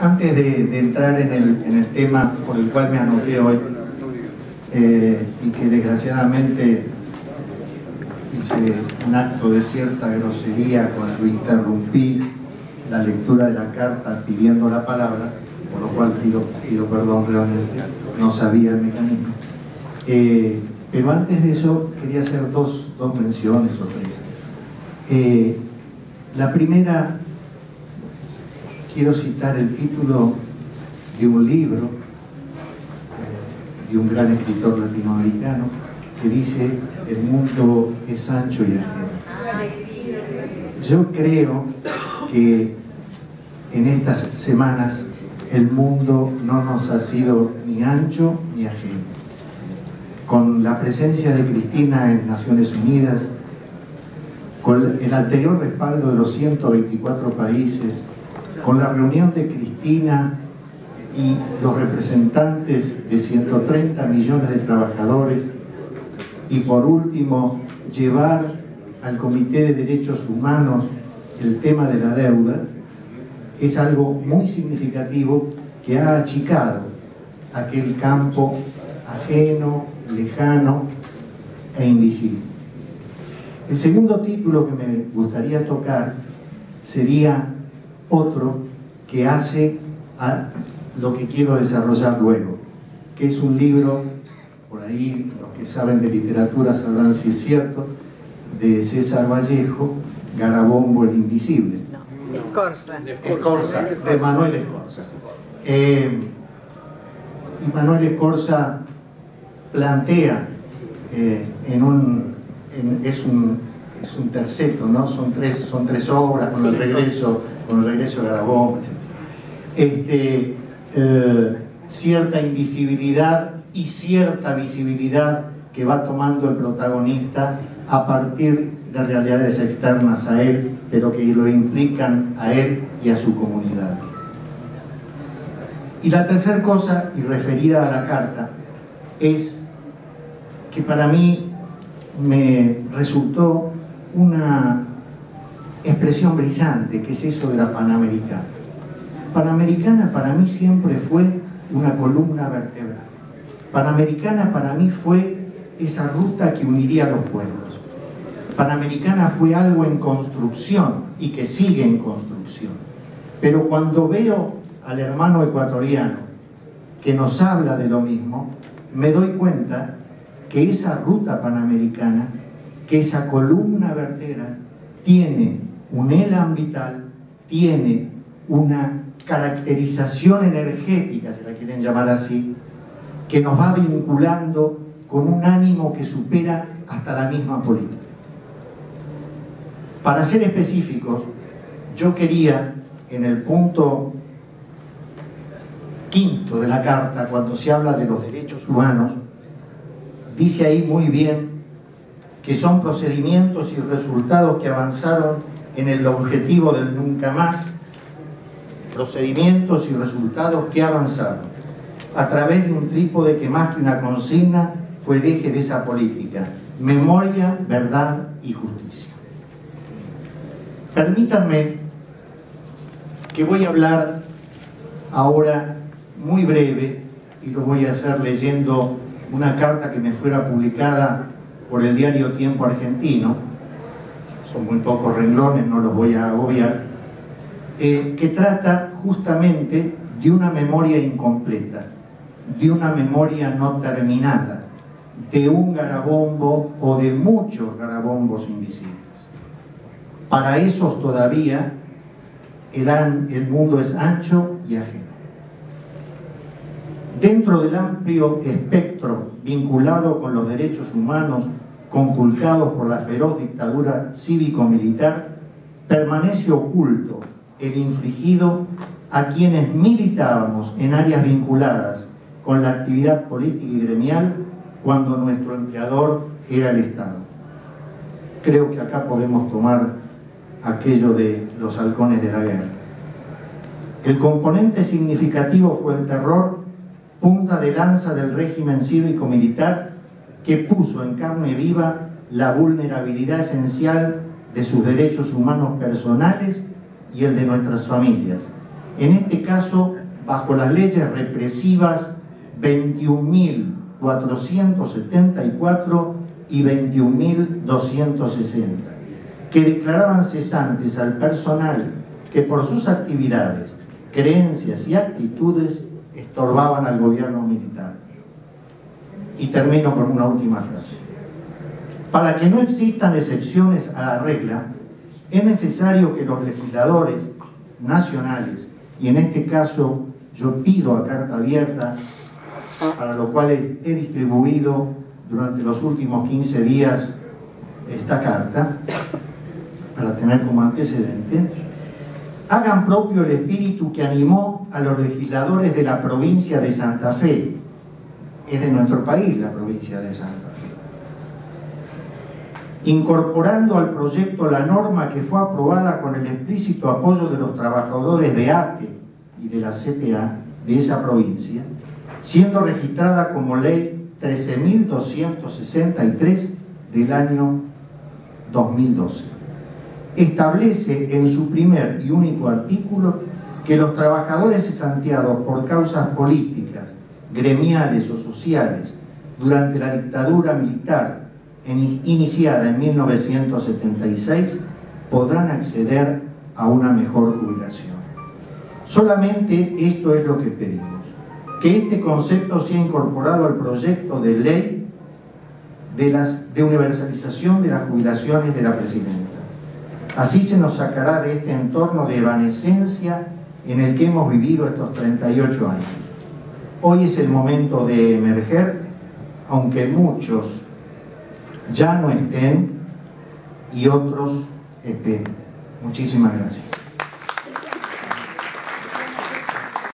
Antes de entrar en el tema por el cual me anoté hoy, y que desgraciadamente hice un acto de cierta grosería cuando interrumpí la lectura de la carta pidiendo la palabra, por lo cual pido perdón realmente, no sabía el mecanismo. Pero antes de eso quería hacer dos menciones o tres. La primera, quiero citar el título de un libro de un gran escritor latinoamericano que dice: el mundo es ancho y ajeno. Yo creo que en estas semanas el mundo no nos ha sido ni ancho ni ajeno. Con la presencia de Cristina en Naciones Unidas, con el anterior respaldo de los 124 países, con la reunión de Cristina y los representantes de 130 millones de trabajadores, y por último llevar al Comité de Derechos Humanos el tema de la deuda, es algo muy significativo que ha achicado aquel campo ajeno, lejano e invisible. El segundo título que me gustaría tocar sería otro que hace a lo que quiero desarrollar luego, que es un libro, por ahí los que saben de literatura sabrán si es cierto, de César Vallejo, Garabombo el Invisible. Escorza, de Manuel Escorza. Y Manuel Escorza plantea es un terceto, ¿no? Son tres obras con el regreso de Garabombo, etc. Cierta invisibilidad y cierta visibilidad que va tomando el protagonista a partir de realidades externas a él, pero que lo implican a él y a su comunidad. Y la tercera cosa, y referida a la carta, es que para mí me resultó una expresión brillante, que es eso de la Panamericana. Panamericana para mí siempre fue una columna vertebral. Panamericana para mí fue esa ruta que uniría a los pueblos. Panamericana fue algo en construcción y que sigue en construcción. Pero cuando veo al hermano ecuatoriano que nos habla de lo mismo, me doy cuenta que esa ruta panamericana, que esa columna vertebral, tiene un elan vital, tiene una caracterización energética, si la quieren llamar así, que nos va vinculando con un ánimo que supera hasta la misma política. Para ser específicos, yo quería, en el punto 5 de la carta, cuando se habla de los derechos humanos, dice ahí muy bien que son procedimientos y resultados que avanzaron en el objetivo del nunca más, procedimientos y resultados que avanzaron a través de un trípode que más que una consigna fue el eje de esa política: memoria, verdad y justicia. Permítanme que voy a hablar ahora muy breve, y lo voy a hacer leyendo una carta que me fuera publicada por el diario Tiempo Argentino. Son muy pocos renglones, no los voy a agobiar, que trata justamente de una memoria incompleta, de una memoria no terminada, de un Garabombo o de muchos Garabombos invisibles. Para esos todavía el mundo es ancho y ajeno. Dentro del amplio espectro vinculado con los derechos humanos conculcados por la feroz dictadura cívico-militar, permanece oculto el infligido a quienes militábamos en áreas vinculadas con la actividad política y gremial cuando nuestro empleador era el Estado. Creo que acá podemos tomar aquello de los halcones de la guerra. El componente significativo fue el terror, punta de lanza del régimen cívico-militar, que puso en carne viva la vulnerabilidad esencial de sus derechos humanos personales y el de nuestras familias, En este caso, bajo las leyes represivas 21.474 y 21.260, que declaraban cesantes al personal que por sus actividades, creencias y actitudes estorbaban al gobierno militar. Y termino con una última frase. Para que no existan excepciones a la regla, es necesario que los legisladores nacionales, y en este caso yo pido a carta abierta, para lo cual he distribuido durante los últimos 15 días esta carta, para tener como antecedente, hagan propio el espíritu que animó a los legisladores de la provincia de Santa Fe. Es de nuestro país la provincia de Santa Fe. Incorporando al proyecto la norma que fue aprobada con el explícito apoyo de los trabajadores de ATE y de la CTA de esa provincia, siendo registrada como ley 13.263 del año 2012. Establece en su primer y único artículo que los trabajadores cesanteados por causas políticas, gremiales o sociales durante la dictadura militar iniciada en 1976 podrán acceder a una mejor jubilación. Solamente esto es lo que pedimos, que este concepto sea incorporado al proyecto de ley de universalización de las jubilaciones de la Presidenta. Así se nos sacará de este entorno de evanescencia en el que hemos vivido estos 38 años. Hoy es el momento de emerger, aunque muchos ya no estén y otros esperen. Muchísimas gracias.